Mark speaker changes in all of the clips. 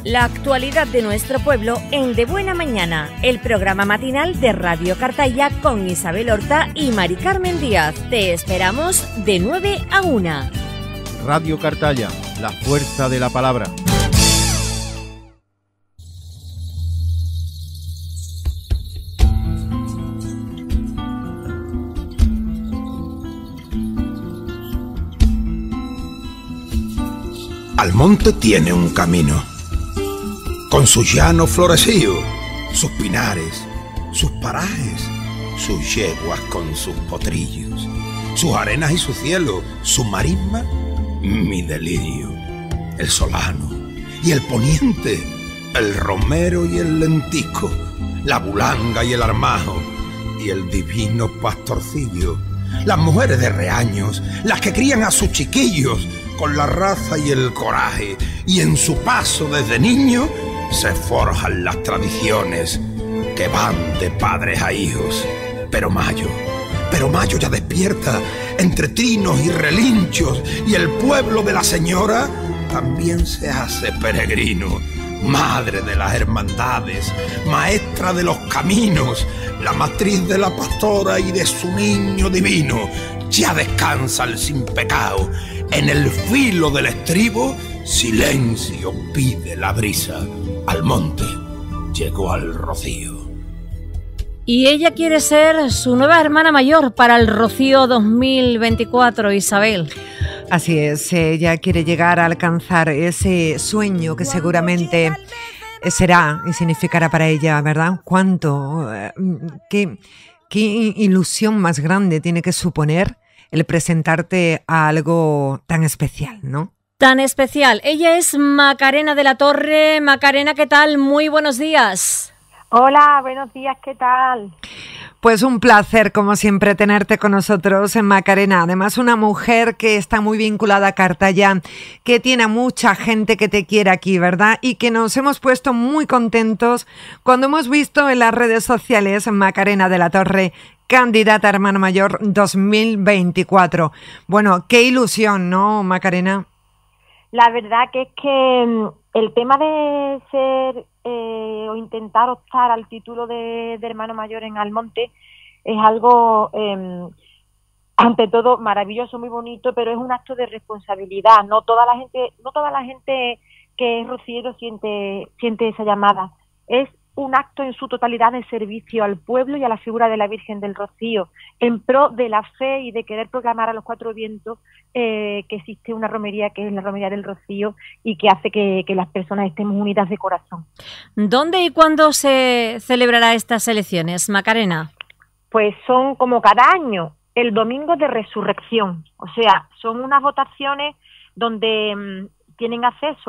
Speaker 1: La actualidad de nuestro pueblo en De Buena Mañana, el programa matinal de Radio Cartaya con Isabel Horta y Mari Carmen Díaz. Te esperamos de 9 a 1.
Speaker 2: Radio Cartaya, la fuerza de la palabra.
Speaker 3: Almonte tiene un camino, con sus llanos florecidos, sus pinares, sus parajes, sus yeguas con sus potrillos, sus arenas y su cielo, su marisma, mi delirio, el solano y el poniente, el romero y el lentico, la bulanga y el armajo y el divino pastorcillo, las mujeres de reaños, las que crían a sus chiquillos con la raza y el coraje, y en su paso desde niño se forjan las tradiciones que van de padres a hijos. Pero mayo ya despierta entre trinos y relinchos, y el pueblo de la señora también se hace peregrino. Madre de las hermandades, maestra de los caminos, la matriz de la pastora y de su niño divino, ya descansa el sin pecado. En el filo del estribo, silencio pide la brisa. Al monte llegó al rocío.
Speaker 1: Y ella quiere ser su nueva hermana mayor para el Rocío 2024, Isabel.
Speaker 4: Así es, ella quiere llegar a alcanzar ese sueño que seguramente será y significará para ella, ¿verdad? ¿Cuánto? ¿Qué ilusión más grande tiene que suponer el presentarte a algo tan especial, ¿no?
Speaker 1: Tan especial. Ella es Macarena de la Torre. Macarena, ¿qué tal? Muy buenos días.
Speaker 5: Hola, buenos días, ¿qué tal?
Speaker 4: Pues un placer, como siempre, tenerte con nosotros en Macarena. Además, una mujer que está muy vinculada a Cartaya, que tiene a mucha gente que te quiere aquí, ¿verdad? Y que nos hemos puesto muy contentos cuando hemos visto en las redes sociales Macarena de la Torre, candidata a hermana mayor 2024. Bueno, qué ilusión, ¿no, Macarena?
Speaker 5: La verdad que es que el tema de ser o intentar optar al título de hermano mayor en Almonte es algo, ante todo, maravilloso, muy bonito, pero es un acto de responsabilidad. No toda la gente que es rociero siente esa llamada. Es un acto en su totalidad de servicio al pueblo y a la figura de la Virgen del Rocío, en pro de la fe y de querer proclamar a los cuatro vientos que existe una romería que es la Romería del Rocío y que hace que las personas estemos unidas de corazón.
Speaker 1: ¿Dónde y cuándo se celebrará estas elecciones, Macarena? Pues
Speaker 5: son como cada año, el domingo de resurrección, o sea, son unas votaciones donde tienen acceso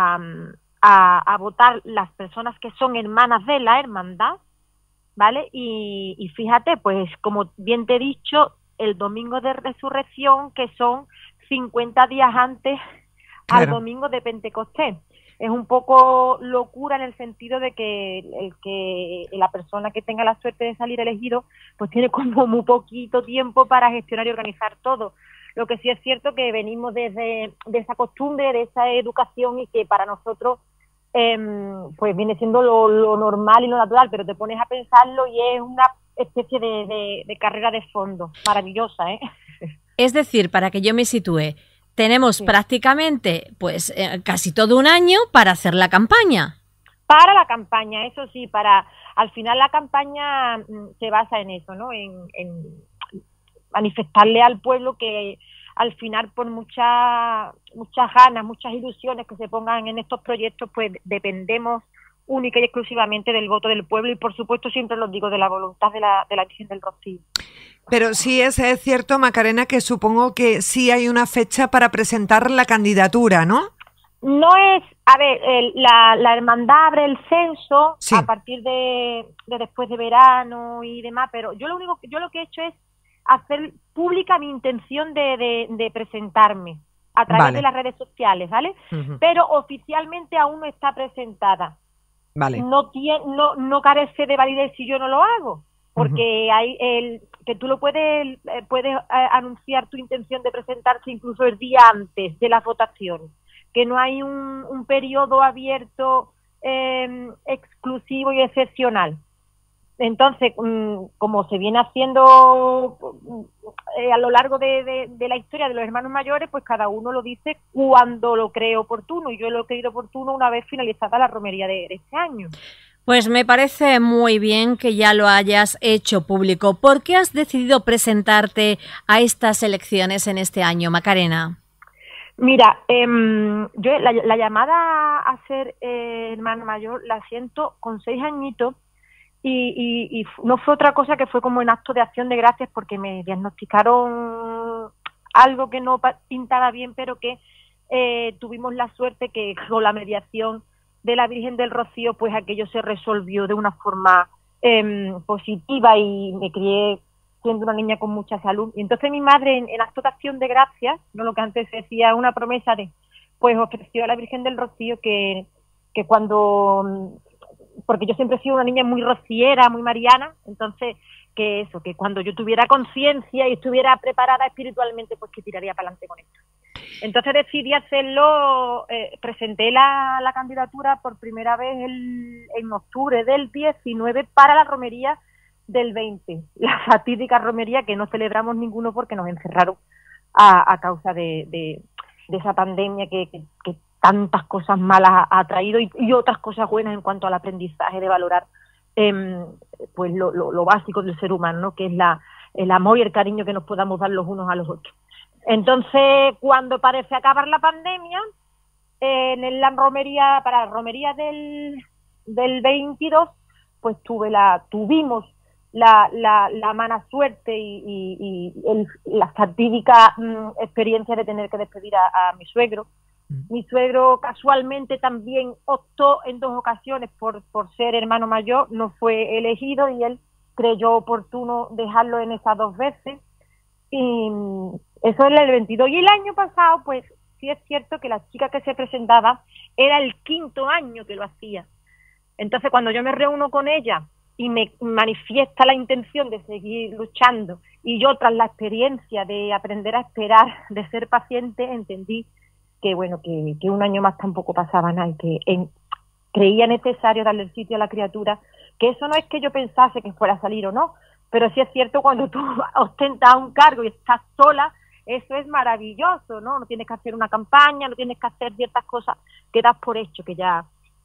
Speaker 5: a votar las personas que son hermanas de la hermandad, ¿vale? Y fíjate, pues como bien te he dicho, el domingo de resurrección, que son 50 días antes al domingo de Pentecostés. Es un poco locura en el sentido de que la persona que tenga la suerte de salir elegido, pues tiene como muy poquito tiempo para gestionar y organizar todo. Lo que sí es cierto que venimos de esa costumbre, de esa educación, y que para nosotros pues viene siendo lo normal y lo natural, pero te pones a pensarlo y es una especie de carrera de fondo maravillosa, ¿eh?
Speaker 1: Es decir, para que yo me sitúe, tenemos prácticamente pues casi todo un año para hacer la campaña.
Speaker 5: Para la campaña, eso sí, al final la campaña se basa en eso, ¿no? En manifestarle al pueblo que al final, por muchas ganas, muchas ilusiones que se pongan en estos proyectos, pues dependemos única y exclusivamente del voto del pueblo y, por supuesto, siempre lo digo, de la voluntad de la Virgen del Rocío.
Speaker 4: Pero sí es cierto, Macarena, que supongo que sí hay una fecha para presentar la candidatura, ¿no?
Speaker 5: No es, a ver, la hermandad abre el censo a partir de después de verano y demás, pero yo lo que he hecho es hacer pública mi intención de presentarme a través de las redes sociales, ¿vale? Uh-huh. Pero oficialmente aún no está presentada.
Speaker 4: Vale.
Speaker 5: No carece de validez si yo no lo hago, porque hay que tú lo puedes anunciar tu intención de presentarse incluso el día antes de las votaciones, que no hay un periodo abierto exclusivo y excepcional. Entonces, como se viene haciendo a lo largo de la historia de los hermanos mayores, pues cada uno lo dice cuando lo cree oportuno, y yo lo he creído oportuno una vez finalizada la romería de este año.
Speaker 1: Pues me parece muy bien que ya lo hayas hecho público. ¿Por qué has decidido presentarte a estas elecciones en este año, Macarena?
Speaker 5: Mira, yo la llamada a ser hermano mayor la siento con 6 añitos, y no fue otra cosa que fue como en acto de acción de gracias, porque me diagnosticaron algo que no pintaba bien, pero que tuvimos la suerte que con la mediación de la Virgen del Rocío, pues aquello se resolvió de una forma positiva, y me crié siendo una niña con mucha salud. Y entonces mi madre, en acto de acción de gracias, no lo que antes se decía, una promesa pues ofreció a la Virgen del Rocío que cuando, porque yo siempre he sido una niña muy rociera, muy mariana, entonces que cuando yo tuviera conciencia y estuviera preparada espiritualmente, pues que tiraría para adelante con esto. Entonces decidí hacerlo, presenté la candidatura por primera vez en octubre del 19 para la romería del 20, la fatídica romería que no celebramos ninguno porque nos encerraron a causa de esa pandemia que tantas cosas malas ha traído, y otras cosas buenas en cuanto al aprendizaje de valorar pues lo básico del ser humano, ¿no? Que es el amor y el cariño que nos podamos dar los unos a los otros. Entonces, cuando parece acabar la pandemia, en la romería, para la romería del 22, pues tuvimos la mala suerte y la fatídica experiencia de tener que despedir a mi suegro. Mi suegro casualmente también optó en 2 ocasiones por ser hermano mayor, no fue elegido, y él creyó oportuno dejarlo en esas 2 veces. Y eso era el 22. Y el año pasado, pues sí es cierto que la chica que se presentaba era el 5º año que lo hacía. Entonces, cuando yo me reúno con ella y me manifiesta la intención de seguir luchando, y yo, tras la experiencia de aprender a esperar, de ser paciente, entendí que bueno, que un año más tampoco pasaba nada, y que creía necesario darle el sitio a la criatura, que eso no es que yo pensase que fuera a salir o no, pero sí es cierto, cuando tú ostentas un cargo y estás sola, eso es maravilloso, ¿no? No tienes que hacer una campaña, no tienes que hacer ciertas cosas que das por hecho, que ya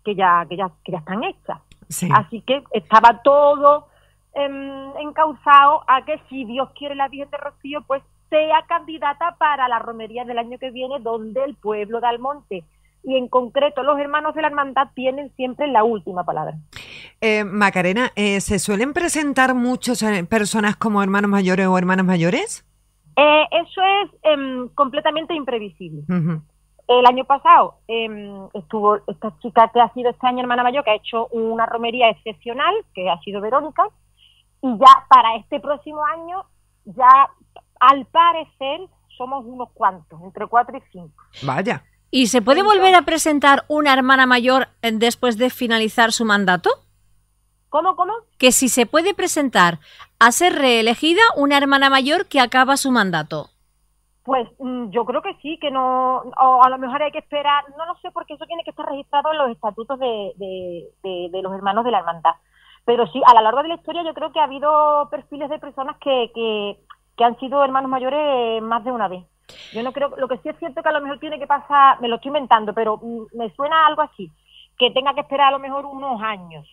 Speaker 5: están hechas. Sí. Así que estaba todo encauzado a que, si Dios quiere, la Virgen de Rocío pues sea candidata para la romería del año que viene, donde el pueblo de Almonte, y en concreto los hermanos de la hermandad, tienen siempre la última palabra.
Speaker 4: Macarena, ¿se suelen presentar muchas personas como hermanos mayores o hermanas mayores?
Speaker 5: Eso es completamente imprevisible. Uh-huh. El año pasado estuvo esta chica que ha sido este año hermana mayor, que ha hecho una romería excepcional, que ha sido Verónica, y ya para este próximo año, ya al parecer somos unos cuantos, entre 4 y 5.
Speaker 4: Vaya.
Speaker 1: ¿Y se puede volver a presentar una hermana mayor después de finalizar su mandato?
Speaker 5: ¿Cómo?
Speaker 1: Que si se puede presentar a ser reelegida una hermana mayor que acaba su mandato.
Speaker 5: Pues yo creo que sí, que no, o a lo mejor hay que esperar, no lo sé, porque eso tiene que estar registrado en los estatutos de los hermanos de la hermandad. Pero sí, a lo largo de la historia yo creo que ha habido perfiles de personas que han sido hermanos mayores más de una vez. Yo no creo, lo que sí es cierto que a lo mejor tiene que pasar, me lo estoy inventando, pero me suena algo así, que tenga que esperar a lo mejor unos años.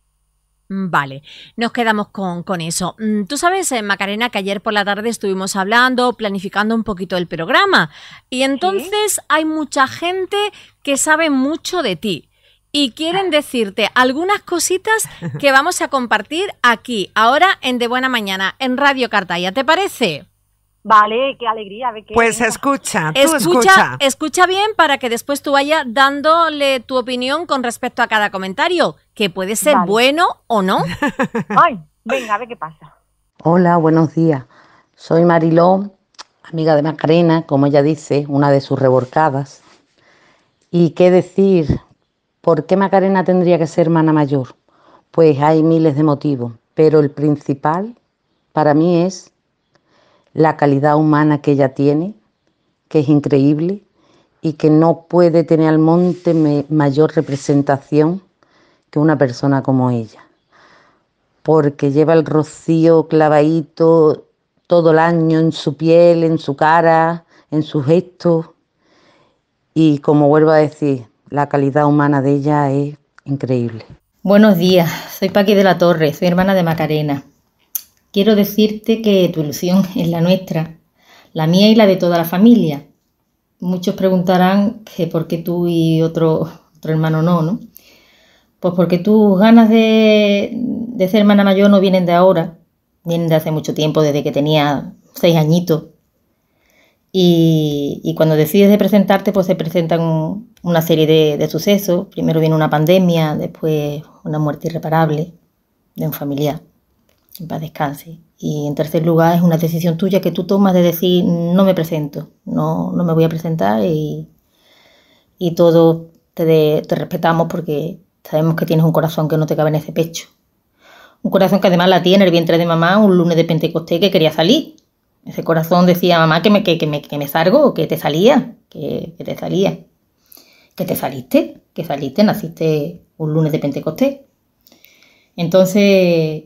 Speaker 1: Vale, nos quedamos con eso. Tú sabes, Macarena, que ayer por la tarde estuvimos hablando, planificando un poquito el programa, y entonces ¿sí? Hay mucha gente que sabe mucho de ti y quieren decirte algunas cositas que vamos a compartir aquí, ahora en De Buena Mañana, en Radio Cartaya. ¿Te parece?
Speaker 5: Vale, qué alegría.
Speaker 4: Pues escucha
Speaker 1: bien, para que después tú vayas dándole tu opinión con respecto a cada comentario, que puede ser bueno o no.
Speaker 5: Ay, venga, a ver qué pasa.
Speaker 6: Hola, buenos días. Soy Mariló, amiga de Macarena, como ella dice, una de sus reborcadas. ¿Y qué decir? ¿Por qué Macarena tendría que ser hermana mayor? Pues hay miles de motivos, pero el principal para mí es la calidad humana que ella tiene, que es increíble, y que no puede tener Almonte mayor representación que una persona como ella, porque lleva el rocío clavadito todo el año en su piel, en su cara, en sus gestos, y como vuelvo a decir, la calidad humana de ella es increíble.
Speaker 7: Buenos días, soy Paqui de la Torre, soy hermana de Macarena. Quiero decirte que tu ilusión es la nuestra, la mía y la de toda la familia. Muchos preguntarán que por qué tú y otro hermano no. Pues porque tus ganas de ser hermana mayor no vienen de ahora, vienen de hace mucho tiempo, desde que tenía 6 añitos. Y cuando decides de presentarte, pues se presentan una serie de sucesos. Primero viene una pandemia, después una muerte irreparable de un familiar, en paz descanse. Y en tercer lugar es una decisión tuya que tú tomas de decir, no me presento, no me voy a presentar, y todos te respetamos porque sabemos que tienes un corazón que no te cabe en ese pecho. Un corazón que además la tiene el vientre de mamá un lunes de Pentecostés que quería salir. Ese corazón decía, mamá, que me salgo, que te salía, que te salía. Que te saliste, naciste un lunes de Pentecostés. Entonces,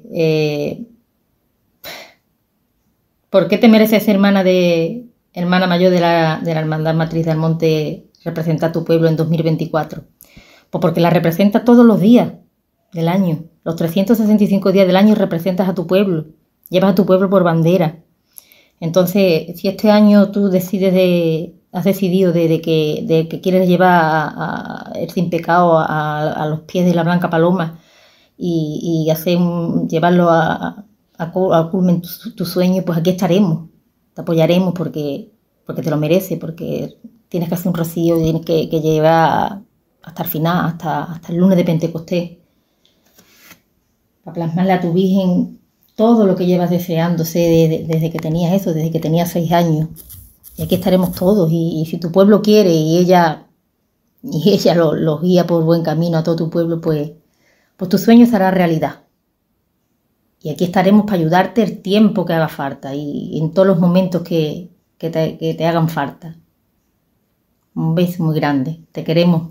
Speaker 7: ¿por qué te mereces ser hermana mayor de la Hermandad Matriz de Almonte, representar tu pueblo en 2024? Pues porque la representas todos los días del año. Los 365 días del año representas a tu pueblo. Llevas a tu pueblo por bandera. Entonces, si este año tú has decidido de que quieres llevar el sin pecado a los pies de la Blanca Paloma y llevarlo a culmen tu sueño, pues aquí estaremos. Te apoyaremos porque te lo mereces, porque tienes que hacer un rocío y tienes que llevar hasta el final, hasta el lunes de Pentecostés, para plasmarle a tu Virgen todo lo que llevas deseándose desde que tenías 6 años. Y aquí estaremos todos, y si tu pueblo quiere y ella los guía por buen camino a todo tu pueblo, pues tu sueño será realidad. Y aquí estaremos para ayudarte el tiempo que haga falta y en todos los momentos que te hagan falta. Un beso muy grande. Te queremos.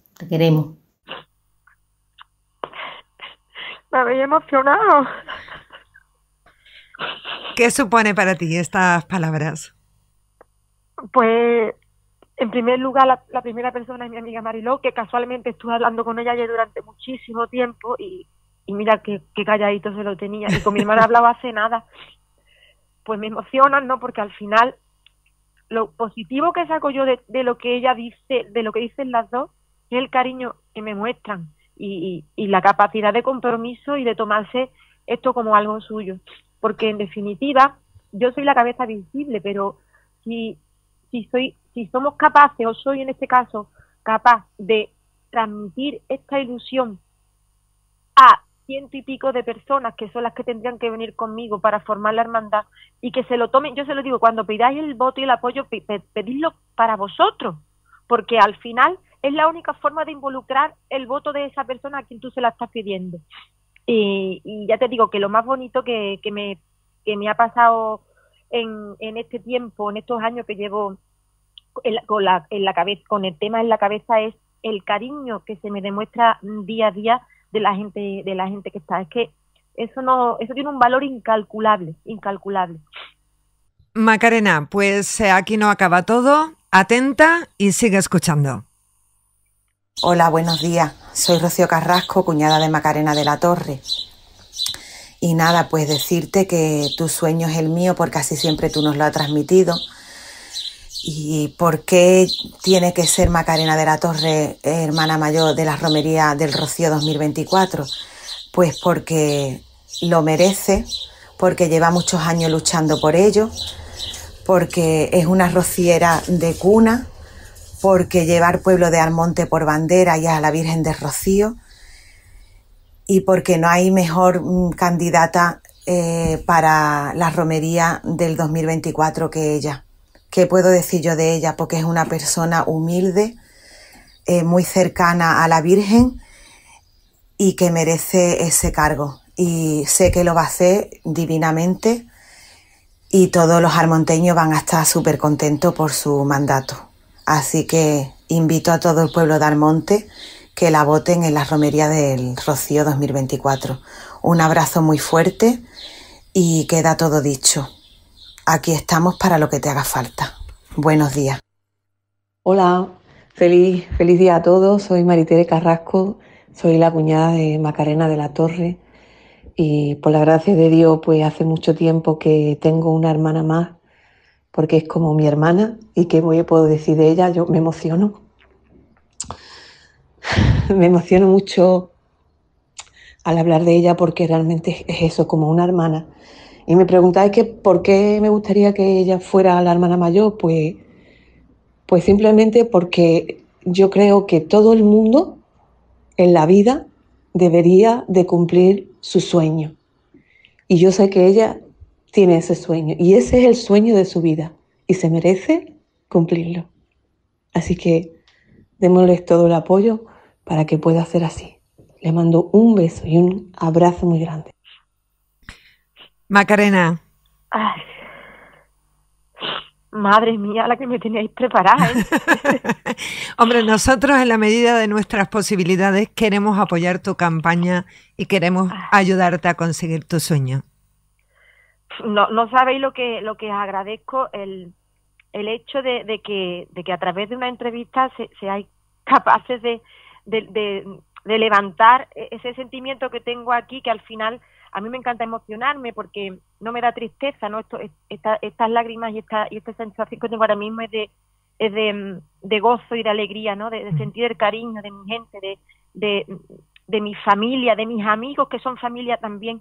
Speaker 5: Me había emocionado.
Speaker 4: ¿Qué supone para ti estas palabras?
Speaker 5: Pues, en primer lugar, la primera persona es mi amiga Mariló, que casualmente estuve hablando con ella ayer durante muchísimo tiempo y mira qué calladito se lo tenía. Y con mi hermana hablaba hace nada. Pues me emocionan, ¿no? Porque al final, lo positivo que saco yo de lo que ella dice, de lo que dicen las dos, es el cariño que me muestran y la capacidad de compromiso y de tomarse esto como algo suyo. Porque en definitiva, yo soy la cabeza visible, pero si somos capaces, o soy en este caso capaz de transmitir esta ilusión a 100 y pico de personas que son las que tendrían que venir conmigo para formar la hermandad y que se lo tomen, yo se lo digo, cuando pidáis el voto y el apoyo, pedidlo para vosotros, porque al final es la única forma de involucrar el voto de esa persona a quien tú se la estás pidiendo. Y ya te digo que lo más bonito que me ha pasado en este tiempo, en estos años que llevo con el tema en la cabeza, es el cariño que se me demuestra día a día de la gente que está. Es que eso tiene un valor incalculable.
Speaker 4: Macarena, pues aquí no acaba todo. Atenta y sigue escuchando.
Speaker 8: Hola, buenos días. Soy Rocío Carrasco, cuñada de Macarena de la Torre. Y nada, pues decirte que tu sueño es el mío porque así siempre tú nos lo has transmitido. ¿Y por qué tiene que ser Macarena de la Torre hermana mayor de la Romería del Rocío 2024? Pues porque lo merece, porque lleva muchos años luchando por ello, porque es una rociera de cuna, porque lleva al pueblo de Almonte por bandera y a la Virgen del Rocío, y porque no hay mejor candidata para la romería del 2024 que ella. ¿Qué puedo decir yo de ella? Porque es una persona humilde, muy cercana a la Virgen y que merece ese cargo. Y sé que lo va a hacer divinamente y todos los almonteños van a estar súper contentos por su mandato. Así que invito a todo el pueblo de Almonte que la voten en la romería del Rocío 2024. Un abrazo muy fuerte y queda todo dicho. Aquí estamos para lo que te haga falta. Buenos días.
Speaker 9: Hola, feliz día a todos. Soy Maritere Carrasco, soy la cuñada de Macarena de la Torre y por la gracia de Dios pues hace mucho tiempo que tengo una hermana más porque es como mi hermana y qué puedo decir de ella. Yo me emociono. Me emociono mucho al hablar de ella porque realmente es eso, como una hermana. Y me preguntáis que por qué me gustaría que ella fuera la hermana mayor, pues simplemente porque yo creo que todo el mundo en la vida debería de cumplir su sueño. Y yo sé que ella tiene ese sueño y ese es el sueño de su vida y se merece cumplirlo. Así que démosle todo el apoyo para que pueda ser así. Le mando un beso y un abrazo muy grande.
Speaker 4: Macarena.
Speaker 5: Ay, madre mía, la que me teníais preparada, ¿eh?
Speaker 4: Hombre, nosotros en la medida de nuestras posibilidades queremos apoyar tu campaña y queremos ayudarte a conseguir tu sueño.
Speaker 5: No sabéis lo que agradezco el hecho de que a través de una entrevista seáis capaces de levantar ese sentimiento que tengo aquí, que al final a mí me encanta emocionarme porque no me da tristeza, ¿no? Estas lágrimas y esta sensación que tengo ahora mismo es de gozo y de alegría, ¿no? De sentir el cariño de mi gente, de mi familia, de mis amigos que son familia también.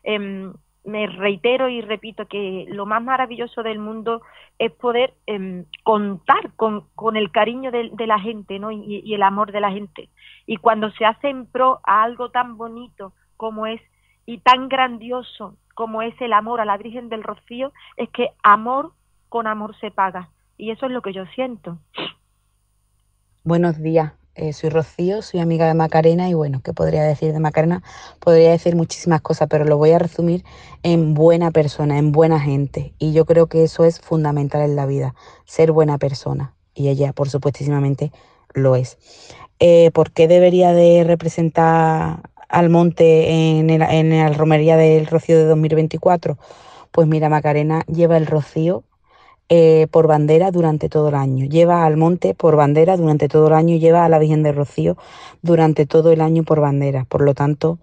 Speaker 5: Me reitero y repito que lo más maravilloso del mundo es poder contar con el cariño de la gente, ¿no? Y el amor de la gente. Y cuando se hace en pro a algo tan bonito como es y tan grandioso como es el amor a la Virgen del Rocío, es que amor con amor se paga. Y eso es lo que yo siento.
Speaker 10: Buenos días. Soy Rocío, soy amiga de Macarena y bueno, ¿qué podría decir de Macarena? Podría decir muchísimas cosas, pero lo voy a resumir en buena persona, en buena gente. Y yo creo que eso es fundamental en la vida, ser buena persona. Y ella, por supuestísimamente, lo es. ¿Por qué debería de representar Almonte en la romería del Rocío de 2024? Pues mira, Macarena lleva el Rocío por bandera durante todo el año, lleva al monte por bandera durante todo el año, lleva a la Virgen del Rocío durante todo el año por bandera. Por lo tanto,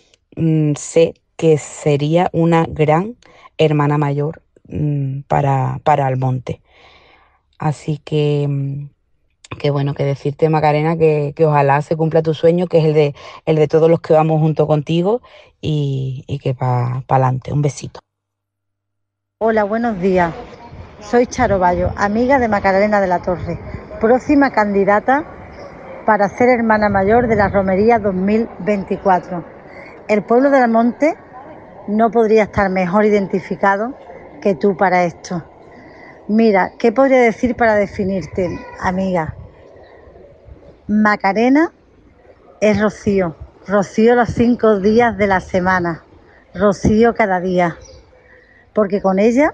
Speaker 10: sé que sería una gran hermana mayor para Almonte. Así que bueno, que decirte, Macarena, que ojalá se cumpla tu sueño, que es el de todos los que vamos junto contigo y que para adelante. Un besito.
Speaker 11: Hola, buenos días. Soy Charo Bayo, amiga de Macarena de la Torre, próxima candidata para ser hermana mayor de la romería 2024. El pueblo de Almonte no podría estar mejor identificado que tú para esto. Mira, ¿qué podría decir para definirte, amiga? Macarena es Rocío, Rocío los 5 días de la semana, Rocío cada día, porque con ella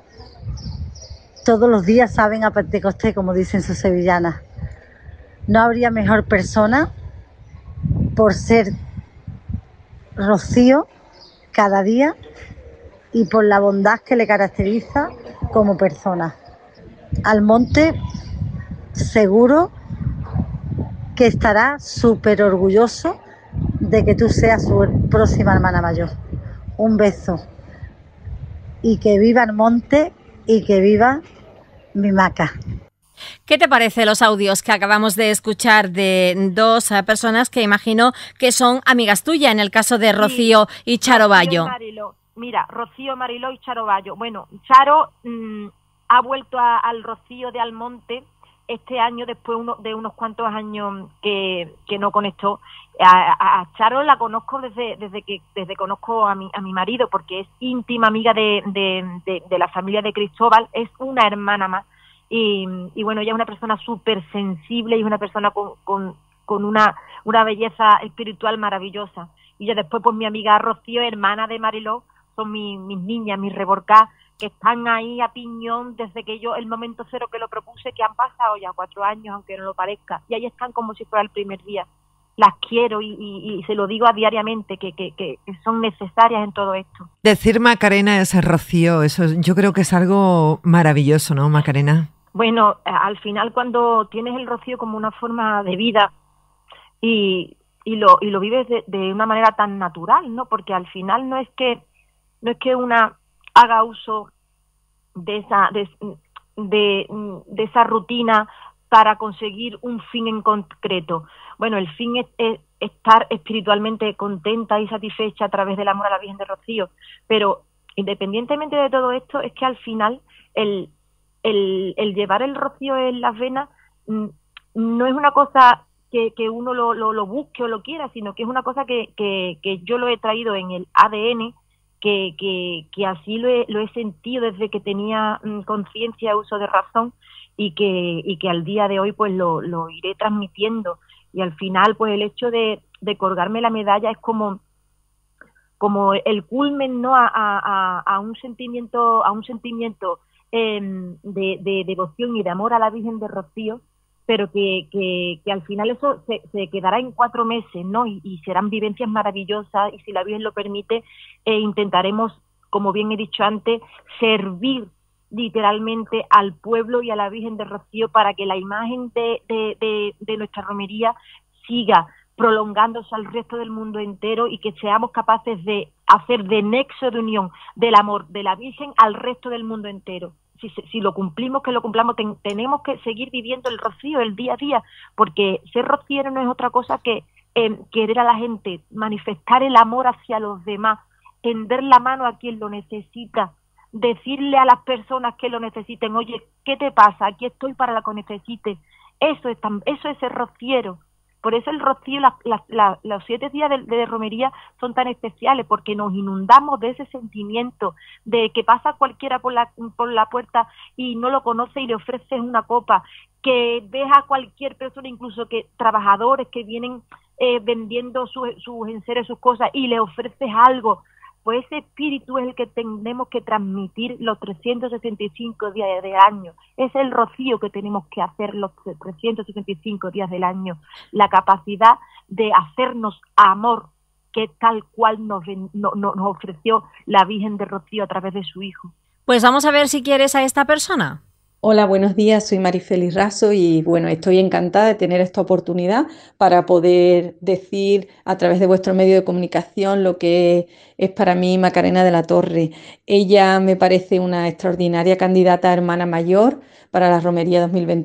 Speaker 11: todos los días saben a Pentecostés, como dicen sus sevillanas. No habría mejor persona por ser Rocío cada día y por la bondad que le caracteriza como persona. Almonte seguro que estará súper orgulloso de que tú seas su próxima hermana mayor. Un beso. Y que viva Almonte y que viva mi Maca.
Speaker 1: ¿Qué te parece los audios que acabamos de escuchar de dos personas que imagino que son amigas tuyas, en el caso de Rocío y Charo Bayo?
Speaker 5: Mira, Rocío, Mariló y Charo Bayo. Bueno, Charo ha vuelto al Rocío de Almonte este año, después de unos cuantos años que no conectó. A Charo la conozco desde conozco a mi marido, porque es íntima amiga de la familia de Cristóbal, es una hermana más. Y bueno, ella es una persona súper sensible y una persona con una belleza espiritual maravillosa. Y ya después, pues mi amiga Rocío, hermana de Mariló, son mis niñas, mis reborcadas, que están ahí a piñón desde que el momento cero que lo propuse, que han pasado ya 4 años, aunque no lo parezca, y ahí están como si fuera el primer día. Las quiero y se lo digo a diariamente, que son necesarias en todo esto.
Speaker 4: Decir Macarena es Rocío, eso yo creo que es algo maravilloso, ¿no, Macarena?
Speaker 5: Bueno, al final cuando tienes el Rocío como una forma de vida y lo vives de una manera tan natural, ¿no? Porque al final no es que una haga uso de esa rutina para conseguir un fin en concreto. Bueno, el fin es estar espiritualmente contenta y satisfecha a través del amor a la Virgen de Rocío, pero independientemente de todo esto, es que al final el llevar el rocío en las venas no es una cosa que uno lo busque o lo quiera, sino que es una cosa que yo lo he traído en el ADN, que así lo he sentido desde que tenía conciencia, uso de razón, y que al día de hoy pues lo iré transmitiendo. Y al final pues el hecho de colgarme la medalla es como el culmen, ¿no? a un sentimiento de devoción y de amor a la Virgen de Rocío, pero que al final eso se quedará en 4 meses, ¿no? Y serán vivencias maravillosas, y si la Virgen lo permite, intentaremos, como bien he dicho antes, servir literalmente al pueblo y a la Virgen de Rocío para que la imagen de nuestra romería siga prolongándose al resto del mundo entero, y que seamos capaces de hacer de nexo de unión del amor de la Virgen al resto del mundo entero. Si lo cumplimos, que lo cumplamos, tenemos que seguir viviendo el rocío, el día a día, porque ser rociero no es otra cosa que querer a la gente, manifestar el amor hacia los demás, tender la mano a quien lo necesita, decirle a las personas que lo necesiten, oye, ¿qué te pasa? Aquí estoy para la que necesite. Eso es ser rociero. Por eso el rocío, los 7 días de romería son tan especiales, porque nos inundamos de ese sentimiento de que pasa cualquiera por la puerta y no lo conoce y le ofreces una copa, que ves a cualquier persona, incluso que trabajadores que vienen vendiendo sus enseres, sus cosas, y le ofreces algo. Pues ese espíritu es el que tenemos que transmitir los 365 días del año. Es el rocío que tenemos que hacer los 365 días del año. La capacidad de hacernos amor, que es tal cual nos ofreció la Virgen de Rocío a través de su Hijo.
Speaker 1: Pues vamos a ver si quieres a esta persona.
Speaker 12: Hola, buenos días, soy Marifeli Raso y bueno, estoy encantada de tener esta oportunidad para poder decir a través de vuestro medio de comunicación lo que es para mí Macarena de la Torre. Ella me parece una extraordinaria candidata a hermana mayor para la Romería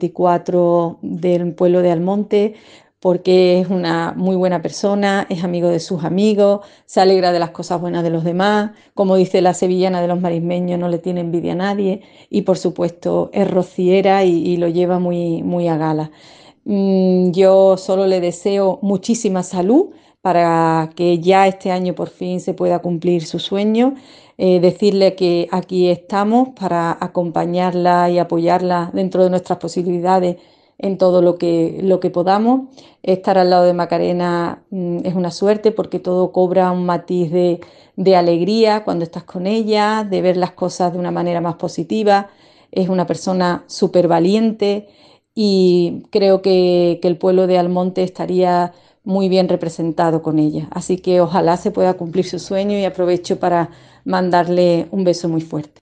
Speaker 12: 2024 del pueblo de Almonte, porque es una muy buena persona, es amigo de sus amigos, se alegra de las cosas buenas de los demás, como dice la sevillana de los marismeños, no le tiene envidia a nadie, y por supuesto es rociera y lo lleva muy, muy a gala. Yo solo le deseo muchísima salud para que ya este año por fin se pueda cumplir su sueño, decirle que aquí estamos para acompañarla y apoyarla dentro de nuestras posibilidades en todo lo que podamos. Estar al lado de Macarena es una suerte, porque todo cobra un matiz de alegría cuando estás con ella, de ver las cosas de una manera más positiva. Es una persona súper valiente y creo que el pueblo de Almonte estaría muy bien representado con ella. Así que ojalá se pueda cumplir su sueño, y aprovecho para mandarle un beso muy fuerte.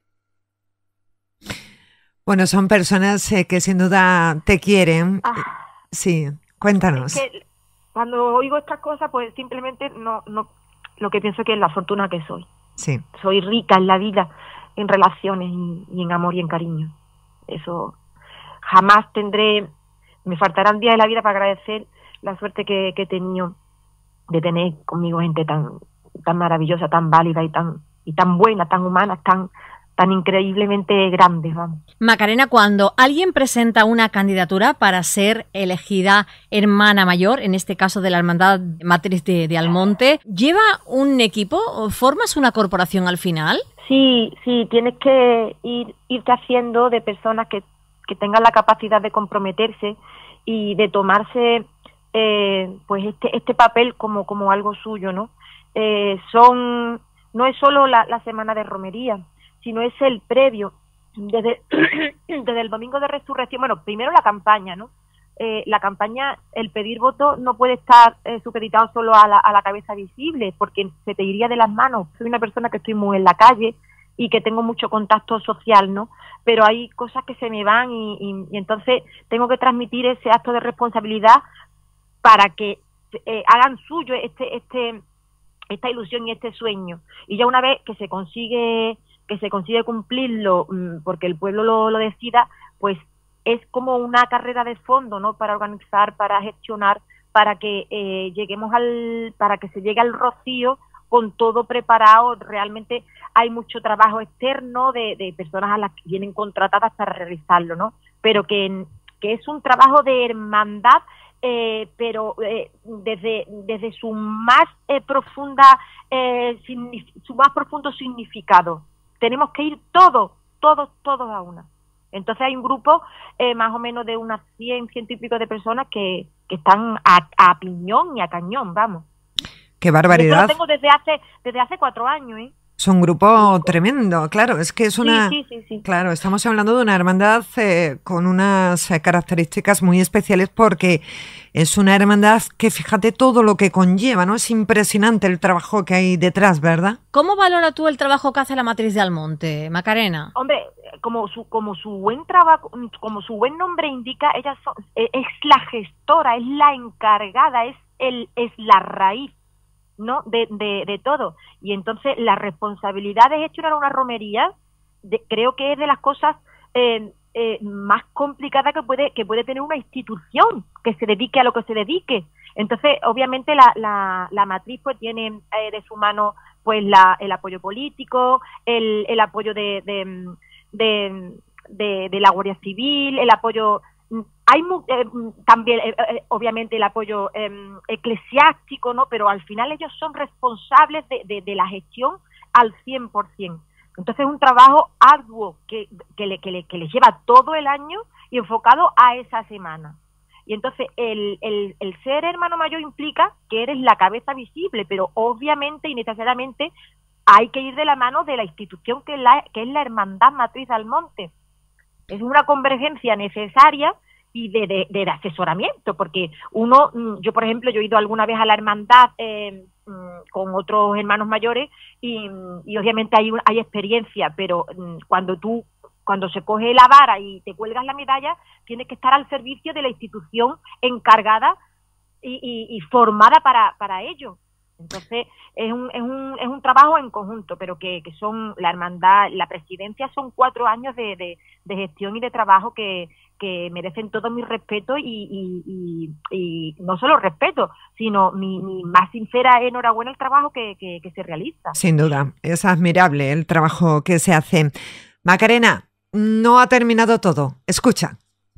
Speaker 4: Bueno, son personas que sin duda te quieren. Sí, cuéntanos.
Speaker 5: Es que cuando oigo estas cosas, pues simplemente no lo que pienso que es la fortuna que soy.
Speaker 4: Sí.
Speaker 5: Soy rica en la vida, en relaciones y en amor y en cariño. Eso jamás me faltarán días de la vida para agradecer la suerte que he tenido de tener conmigo gente tan maravillosa, tan válida y tan buena, tan humana, tan increíblemente grandes, vamos.
Speaker 1: Macarena, cuando alguien presenta una candidatura para ser elegida hermana mayor, en este caso de la Hermandad Matriz de Almonte, ¿lleva un equipo o formas una corporación al final?
Speaker 5: Sí, tienes que irte haciendo de personas que tengan la capacidad de comprometerse y de tomarse pues este papel como algo suyo, ¿no? Son no es solo la semana de romería, sino es el previo, desde el domingo de resurrección. Bueno, primero la campaña, ¿no? La campaña, el pedir voto no puede estar supeditado solo a la cabeza visible, porque se te iría de las manos. Soy una persona que estoy muy en la calle y que tengo mucho contacto social, ¿no? Pero hay cosas que se me van y entonces tengo que transmitir ese acto de responsabilidad para que hagan suyo esta ilusión y este sueño. Y ya una vez que se consigue cumplirlo, porque el pueblo lo decida, pues es como una carrera de fondo, ¿no? Para organizar, para gestionar, para que para que se llegue al rocío con todo preparado. Realmente hay mucho trabajo externo de personas a las que vienen contratadas para realizarlo, ¿no? Pero que es un trabajo de hermandad, pero desde su más su más profundo significado. Tenemos que ir todos a una. Entonces hay un grupo más o menos de unas 100 y pico de personas que están a piñón y a cañón, vamos.
Speaker 4: ¡Qué barbaridad!
Speaker 5: Yo lo tengo desde hace 4 años, ¿eh?
Speaker 4: Es un grupo tremendo, claro, es que es una...
Speaker 5: Sí.
Speaker 4: Claro, estamos hablando de una hermandad con unas características muy especiales, porque es una hermandad que, fíjate todo lo que conlleva, ¿no? Es impresionante el trabajo que hay detrás, ¿verdad?
Speaker 1: ¿Cómo valora tú el trabajo que hace la Matriz de Almonte, Macarena?
Speaker 5: Hombre, como su buen trabajo, como su buen nombre indica, ella es la gestora, es la encargada, es la raíz, ¿no? de todo. Y entonces la responsabilidad de gestionar una romería creo que es de las cosas más complicadas que puede tener una institución que se dedique a lo que se dedique. Entonces, obviamente la matriz pues tiene de su mano pues el apoyo político, el apoyo de la Guardia Civil, el apoyo... Hay también, obviamente, el apoyo eclesiástico, ¿no? Pero al final ellos son responsables de la gestión al 100%. Entonces es un trabajo arduo que les lleva todo el año y enfocado a esa semana. Y entonces el ser hermano mayor implica que eres la cabeza visible, pero obviamente y necesariamente hay que ir de la mano de la institución que es la Hermandad Matriz de Almonte. Es una convergencia necesaria y de asesoramiento, porque yo por ejemplo, yo he ido alguna vez a la hermandad con otros hermanos mayores y obviamente hay experiencia, pero cuando se coge la vara y te cuelgas la medalla, tienes que estar al servicio de la institución encargada y formada para ello. Entonces es un trabajo en conjunto, pero que son la hermandad, la presidencia, son 4 años de gestión y de trabajo que merecen todo mi respeto y no solo respeto, sino mi más sincera enhorabuena al trabajo que se realiza.
Speaker 4: Sin duda, es admirable el trabajo que se hace. Macarena, no ha terminado todo. Escucha.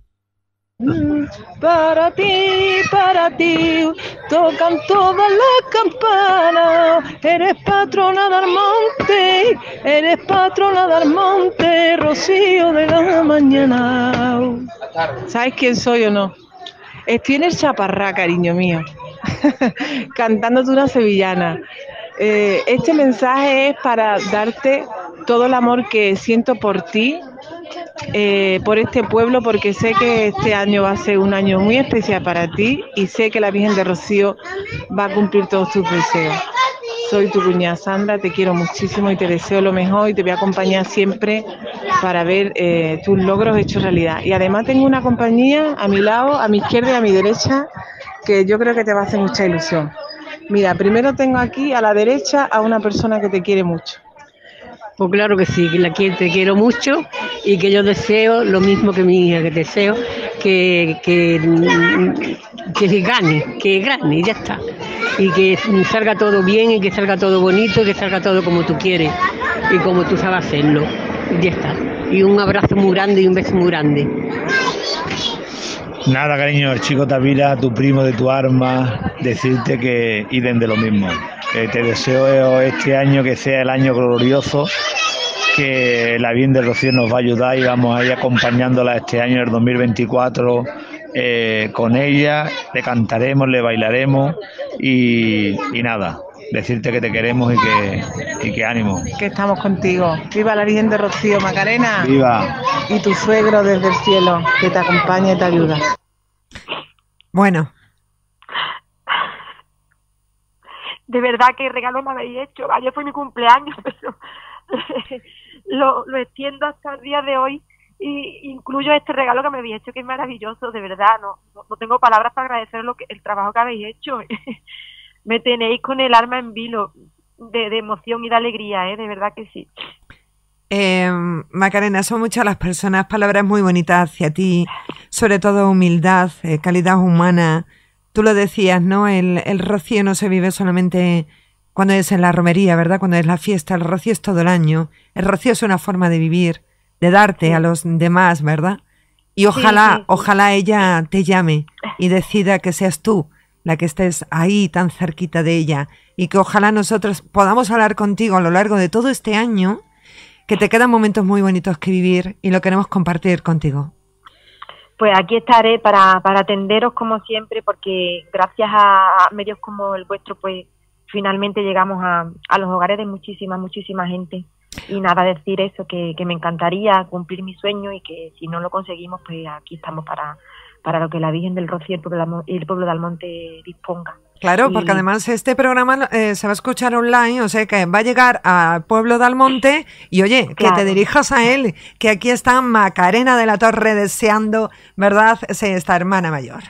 Speaker 13: Para ti, tocan todas las campanas. Eres patrona de Almonte, rocío de la mañana. ¿Sabes quién soy o no? Estoy en el Chaparrá, cariño mío, cantándote una sevillana. Este mensaje es para darte todo el amor que siento por ti, por este pueblo, porque sé que este año va a ser un año muy especial para ti y sé que la Virgen de Rocío va a cumplir todos tus deseos. Soy tu cuñada Sandra, te quiero muchísimo y te deseo lo mejor y te voy a acompañar siempre para ver tus logros hechos realidad. Y además tengo una compañía a mi lado, a mi izquierda y a mi derecha, que yo creo que te va a hacer mucha ilusión. Mira, primero tengo aquí a la derecha a una persona que te quiere mucho.
Speaker 14: Pues claro que sí, que te quiero mucho y que yo deseo lo mismo que mi hija, que deseo que gane y ya está. Y que salga todo bien y que salga todo bonito y que salga todo como tú quieres y como tú sabes hacerlo. Y ya está. Y un abrazo muy grande y un beso muy grande.
Speaker 15: Nada, cariño, el chico Tavira, tu primo de tu arma, decirte que idem de lo mismo. Te deseo este año que sea el año glorioso, que la Virgen de Rocío nos va a ayudar y vamos a ir acompañándola este año, el 2024, con ella, le cantaremos, le bailaremos y nada, decirte que te queremos y que ánimo.
Speaker 13: Que estamos contigo. Viva la Virgen de Rocío, Macarena.
Speaker 15: Viva.
Speaker 13: Y tu suegro desde el cielo, que te acompaña y te ayuda.
Speaker 4: Bueno.
Speaker 5: De verdad que regalo me habéis hecho. Ayer fue mi cumpleaños, pero lo extiendo hasta el día de hoy y incluyo este regalo que me habéis hecho, que es maravilloso, de verdad. No tengo palabras para agradecer el trabajo que habéis hecho. Me tenéis con el alma en vilo de emoción y de alegría, de verdad que sí.
Speaker 4: Macarena, son muchas las personas, palabras muy bonitas hacia ti, sobre todo humildad, calidad humana. Tú lo decías, ¿no? El rocío no se vive solamente cuando es en la romería, ¿verdad? Cuando es la fiesta, el rocío es todo el año. El rocío es una forma de vivir, de darte a los demás, ¿verdad? Y ojalá ella te llame y decida que seas tú la que estés ahí tan cerquita de ella, y que ojalá nosotros podamos hablar contigo a lo largo de todo este año, que te quedan momentos muy bonitos que vivir y lo queremos compartir contigo.
Speaker 5: Pues aquí estaré para atenderos como siempre, porque gracias a medios como el vuestro, pues finalmente llegamos a los hogares de muchísima gente. Y nada, decir eso, que me encantaría cumplir mi sueño, y que si no lo conseguimos, pues aquí estamos para lo que la Virgen del Rocío y el pueblo de Almonte disponga.
Speaker 4: Claro, porque además este programa se va a escuchar online, o sea que va a llegar al pueblo de Almonte y oye, que te dirijas a él, que aquí está Macarena de la Torre deseando, ¿verdad?, esta hermana mayor.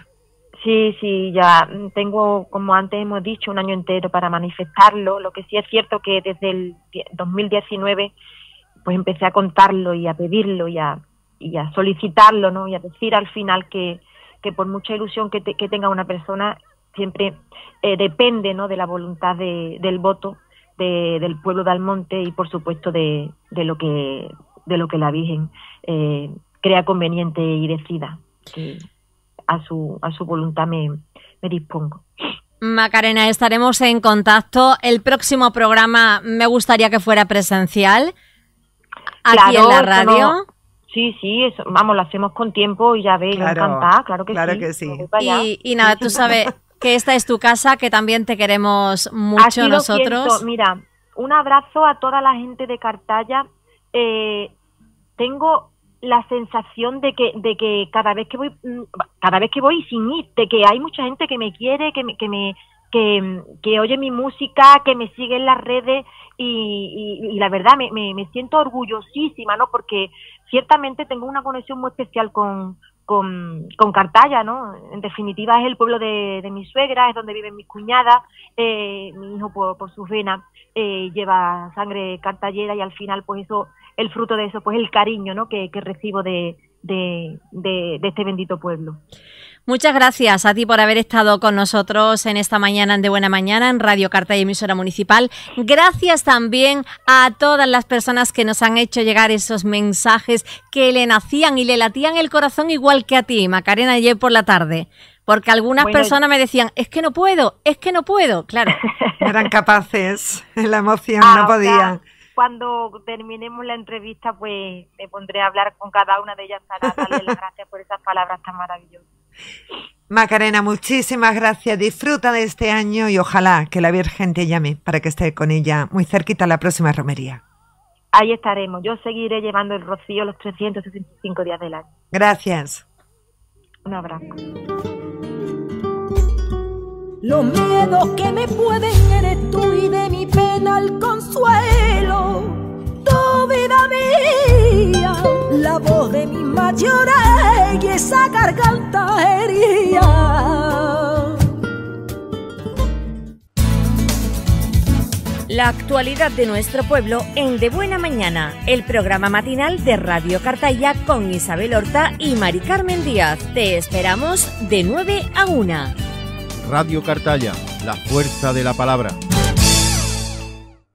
Speaker 5: Sí, ya tengo, como antes hemos dicho, un año entero para manifestarlo. Lo que sí es cierto que desde el 2019 pues empecé a contarlo y a pedirlo y a solicitarlo, ¿no? Y a decir al final que por mucha ilusión que tenga una persona, siempre depende, ¿no?, de la voluntad del voto del pueblo de Almonte, y por supuesto de lo que la Virgen crea conveniente y decida. Que a su voluntad me dispongo.
Speaker 1: Macarena, estaremos en contacto. El próximo programa me gustaría que fuera presencial aquí en la radio.
Speaker 5: Sí, eso, vamos, lo hacemos con tiempo y ya veis, encantada, claro que sí.
Speaker 1: Y nada, tú sabes que esta es tu casa, que también te queremos mucho nosotros.
Speaker 5: Siento. Mira, un abrazo a toda la gente de Cartaya. Tengo la sensación de que cada vez que voy sin ir, de que hay mucha gente que me quiere, que oye mi música, que me sigue en las redes, y la verdad me siento orgullosísima, ¿no? Porque ciertamente tengo una conexión muy especial con Cartaya, ¿no? En definitiva es el pueblo de mi suegra, es donde viven mis cuñadas, mi hijo por sus venas lleva sangre cartallera, y al final pues eso, el fruto de eso pues el cariño, ¿no?, que recibo de este bendito pueblo.
Speaker 1: Muchas gracias a ti por haber estado con nosotros en esta mañana en De Buena Mañana en Radio Cartaya, emisora municipal. Gracias también a todas las personas que nos han hecho llegar esos mensajes que le nacían y le latían el corazón igual que a ti, Macarena, ayer por la tarde. Porque algunas personas me decían, es que no puedo, claro.
Speaker 4: Eran capaces, la emoción no podía.
Speaker 5: Cuando terminemos la entrevista, pues me pondré a hablar con cada una de ellas para darle las gracias por esas palabras tan maravillosas.
Speaker 4: Macarena, muchísimas gracias. Disfruta de este año y ojalá que la Virgen te llame para que esté con ella muy cerquita la próxima romería.
Speaker 5: Ahí estaremos. Yo seguiré llevando el rocío los 365 días del año.
Speaker 4: Gracias.
Speaker 5: Un abrazo.
Speaker 16: Los miedos que me pueden eres tú, y de mi pena el consuelo. Tu vida mía, la voz de mis mayores y esa garganta herida.
Speaker 17: La actualidad de nuestro pueblo en De Buena Mañana, el programa matinal de Radio Cartaya con Isabel Horta y Mari Carmen Díaz. Te esperamos de 9 a 1.
Speaker 2: Radio Cartaya, la fuerza de la palabra.